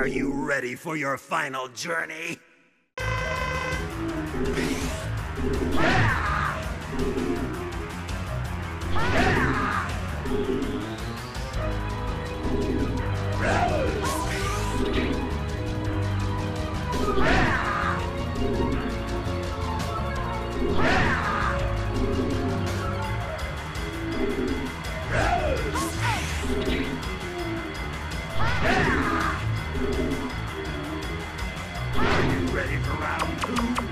Are you ready for your final journey? Are you ready for round two?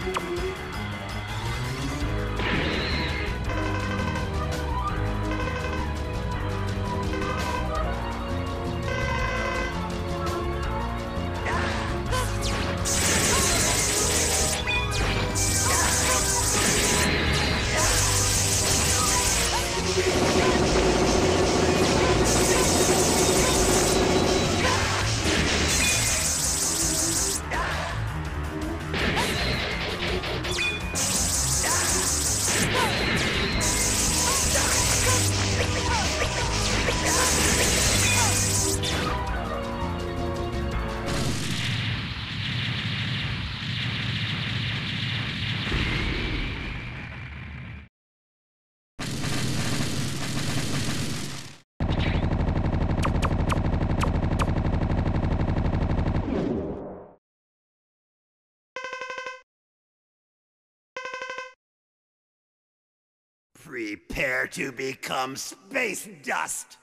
Prepare to become space dust!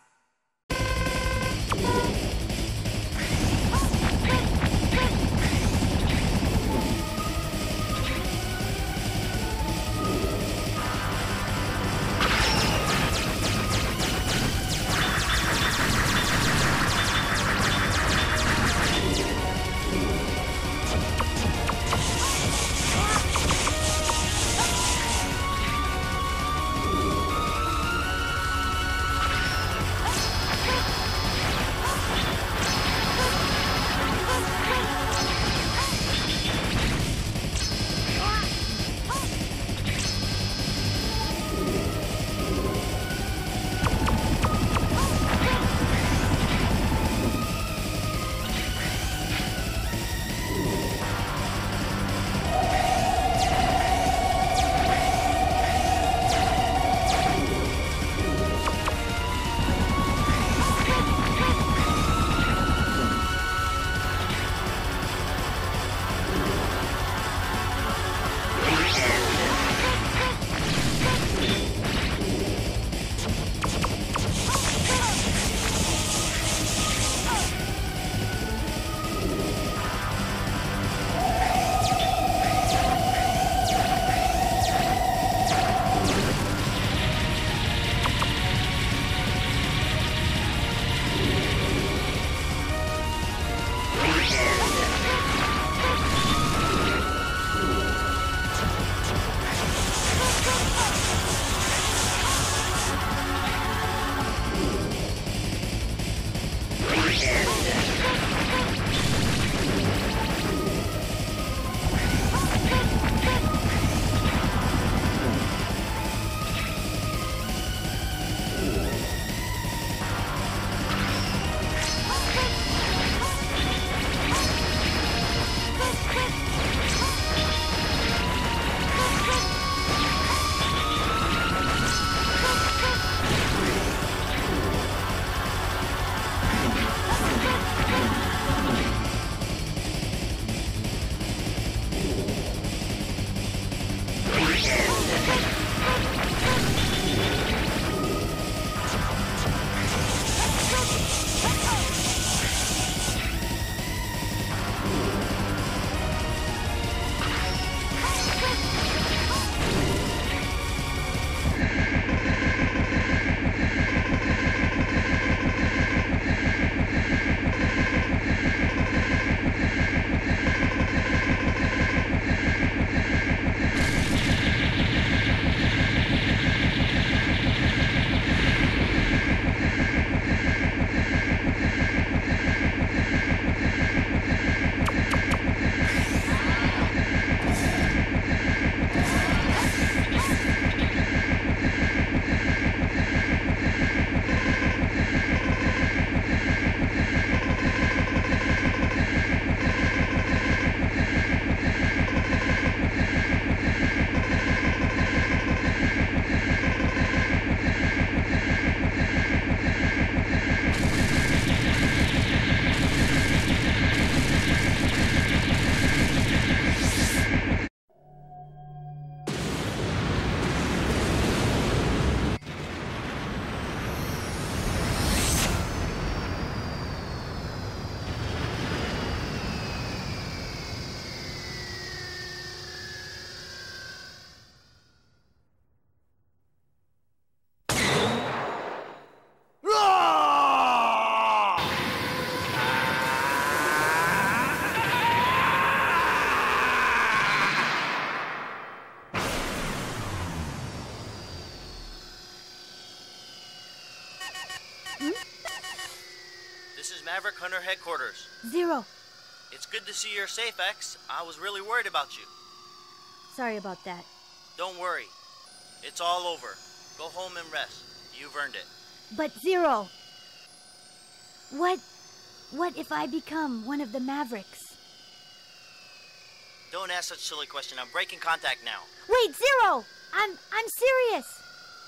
This is Maverick Hunter Headquarters. Zero. It's good to see you're safe, X. I was really worried about you. Sorry about that. Don't worry. It's all over. Go home and rest. You've earned it. But Zero, what if I become one of the Mavericks? Don't ask such a silly question. I'm breaking contact now. Wait, Zero! I'm serious.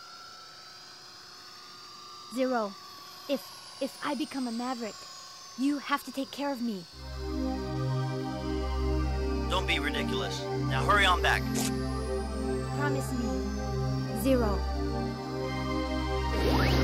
Zero, if I become a Maverick, you have to take care of me. Don't be ridiculous. Now hurry on back. Promise me, Zero.